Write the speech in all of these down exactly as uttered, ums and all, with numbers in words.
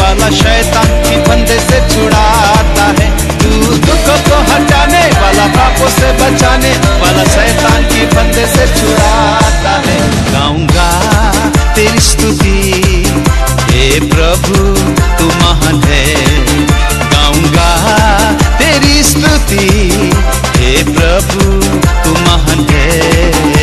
वाला शैतान की फंदे से छुड़ाता है। तू दुखों को हटाने वाला, पापों से बचाने वाला, शैतान की फंदे से छुड़ाता है। गाऊंगा तेरी स्तुति हे प्रभु तू महान है। गाऊंगा तेरी स्तुति हे प्रभु तू महान है।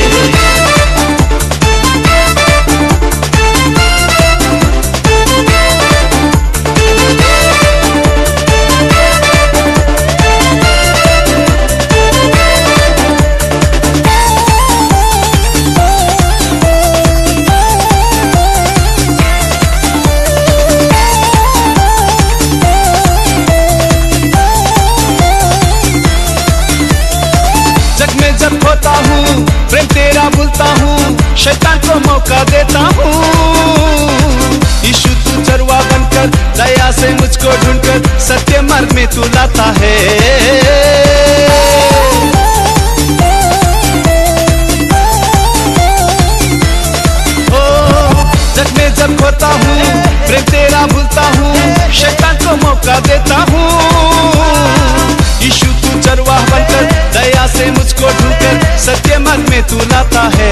जब खोता हूँ प्रेम तेरा भूलता हूँ, शैतान को मौका देता हूँ। यीशु तू चरवा बनकर दया से मुझको ढूंढकर सत्य मार्ग में तू लाता है। ओ जग में जब खोता हूँ प्रेम तेरा भूलता हूँ, शैतान को मौका देता हूँ। यीशु तू चरवाह बनकर दया से मुझको ढूंढकर सत्य मार्ग में तू लाता है।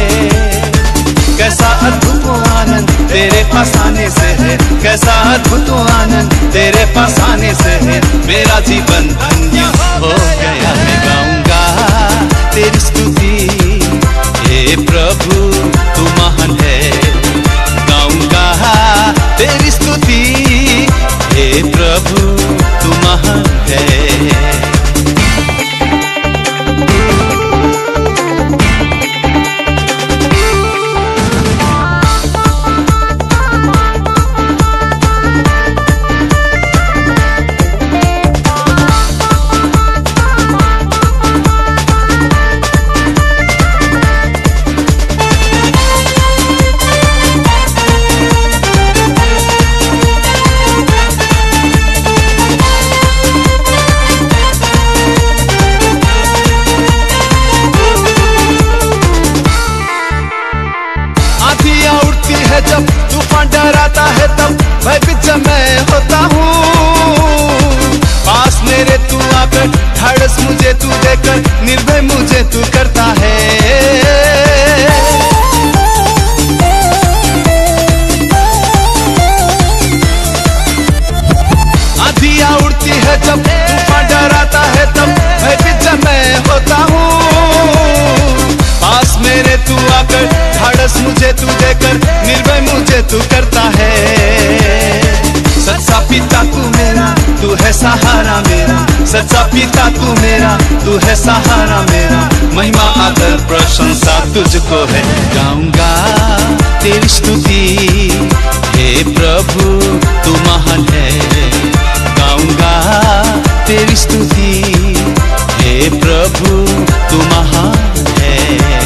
कैसा अद्भुत आनंद तेरे पास आने से है, कैसा अद्भुत आनंद तेरे पास आने से है। मेरा जीवन धन्य हो गया। मैं गाऊंगा तेरी स्तुति हे प्रभु तू महान है। गाऊंगा तेरी स्तुति हे प्रभु तू महान है। जब तूफान डराता है तब भयभीत मैं होता हूँ। पास मेरे तू आकर ढाढ़स मुझे तू देकर निर्भय मुझे तू करता है। आंधियाँ उड़ती है जब तूफान डराता है तब भयभीत मैं होता हूँ। पास मेरे तू आकर ढाढ़स मुझे तू देकर निर्भय मुझे तू करता है। सच्चा पिता तू मेरा, तू है सहारा मेरा। सच्चा पिता तू मेरा, तू है सहारा मेरा। महिमा आदर प्रशंसा तुझको है। गाऊंगा तेरी स्तुति हे प्रभु तू महान है। गाऊंगा तेरी स्तुति हे प्रभु तू महान है।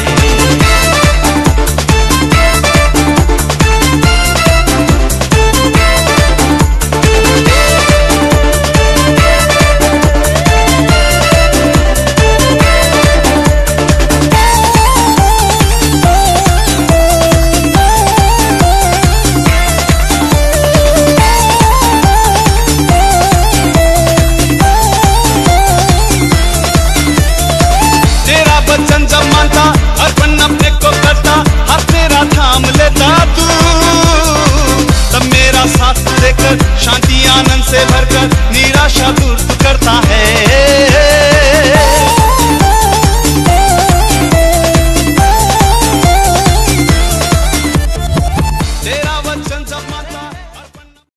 वचन जब मानता अर्पण अपने को करता, हाथ मेरा थाम लेता तू, तब मेरा साथ देकर शांति आनंद से भरकर निराशा दूर तू करता है।